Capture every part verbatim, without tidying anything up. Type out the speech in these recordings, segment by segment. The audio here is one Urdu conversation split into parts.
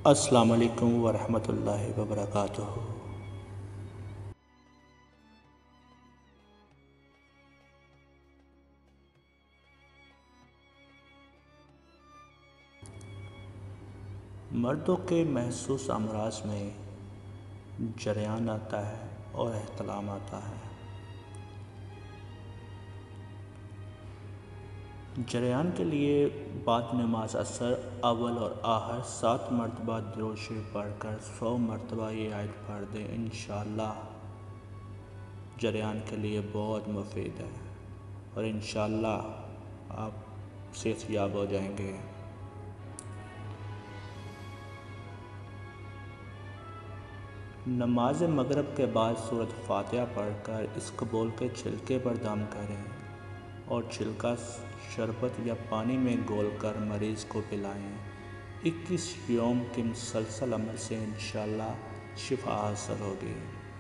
السلام علیکم ورحمۃ اللہ وبرکاتہ۔ مردوں کے محسوس امراض میں جریان آتا ہے اور احتلام آتا ہے۔ جریان کے لیے بعد نماز عصر اول اور آخر سات مرتبہ درود شریف پڑھ کر سو مرتبہ یہ آیت پڑھ دیں، انشاءاللہ جریان کے لیے بہت مفید ہے اور انشاءاللہ آپ صحت یاب ہو جائیں گے۔ نماز مغرب کے بعد سورۃ فاتحہ پڑھ کر اس قبول کے چھلکے پر دم کریں اور چھلکا شربت یا پانی میں گھول کر مریض کو پلائیں۔ اکیس یوم کے مسلسل عمل سے انشاءاللہ شفا حاصل ہوگی۔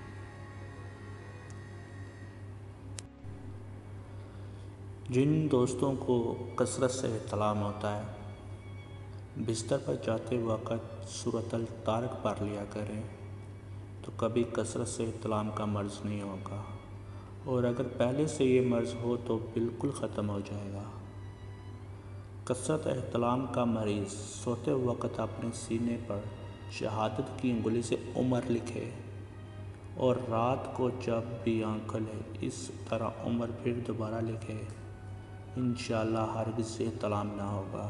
جن دوستوں کو کثرت سے احتلام ہوتا ہے، بستر پر جاتے وقت سورۃ الطارق پڑھ لیا کریں تو کبھی کثرت سے احتلام کا مرض نہیں ہوگا، اور اگر پہلے سے یہ مرض ہو تو بالکل ختم ہو جائے گا۔ کثرت احتلام کا مریض سوتے وقت اپنے سینے پر شہادت کی انگلی سے عمر لکھے اور رات کو جب بھی آنکھ کھلے اس طرح عمر پھر دوبارہ لکھے، انشاءاللہ ہرگز احتلام نہ ہوگا۔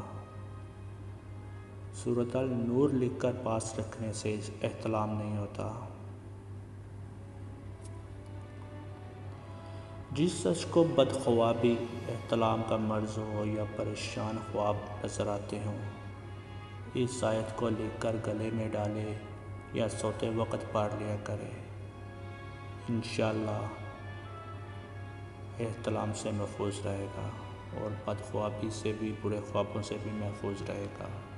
سورۃ النور لکھ کر پاس رکھنے سے احتلام نہیں ہوتا۔ جس شخص کو بدخوابی، احتلام کا مرض ہو یا پریشان خواب نظر آتے ہوں، اس آیت کو لکھ کر گلے میں ڈالے یا سوتے وقت پڑھ لیا کرے، انشاءاللہ احتلام سے محفوظ رہے گا اور بدخوابی سے بھی، برے خوابوں سے بھی محفوظ رہے گا۔